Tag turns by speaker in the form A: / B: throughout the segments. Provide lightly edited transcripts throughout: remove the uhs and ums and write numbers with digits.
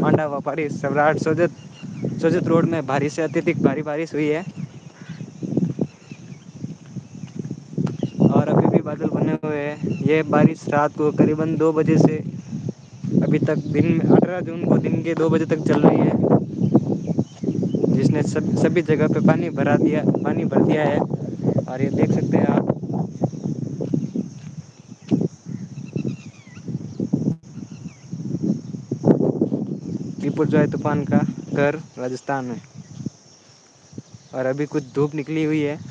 A: मांडा व्यापारी सम्राट सोजत सोजत रोड में भारी से अत्यधिक भारी बारिश हुई है और अभी भी बादल बने हुए हैं। ये बारिश रात को करीबन 2 बजे से अभी तक दिन में 18 जून को दिन के 2 बजे तक चल रही है, जिसने सभी जगह पे पानी भर दिया है। और ये देख सकते हैं आप, बिपरजॉय तूफान का घर राजस्थान में। और अभी कुछ धूप निकली हुई है।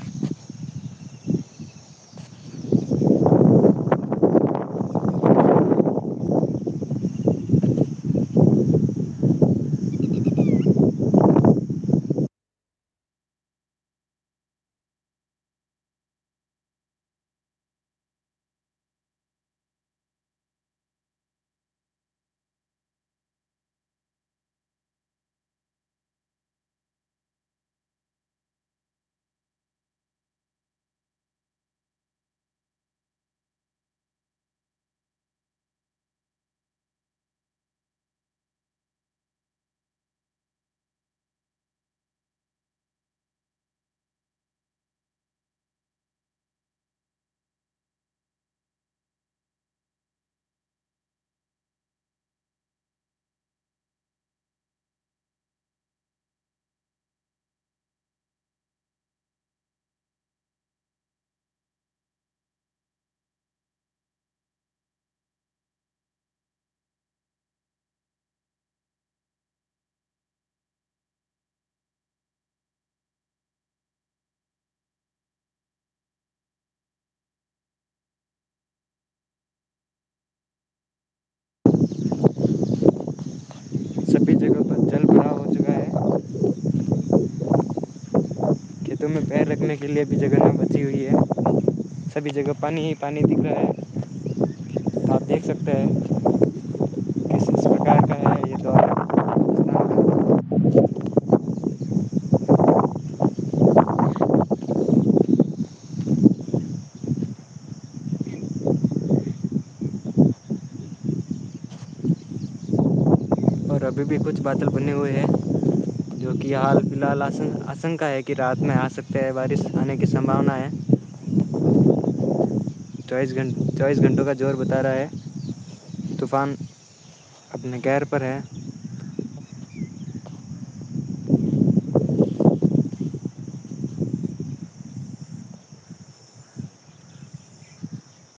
A: सभी जगह पर जल भराव हो चुका है। खेतों में पैर रखने के लिए भी जगह न बची हुई है। सभी जगह पानी ही पानी दिख रहा है। तो आप देख सकते हैं किस प्रकार का है ये द्वार। और अभी भी कुछ बादल बने हुए हैं, जो कि हाल फिलहाल आशंका है कि रात में आ सकते हैं, बारिश आने की संभावना है। 24 घंटों का जोर बता रहा है। तूफान अपने कहर पर है।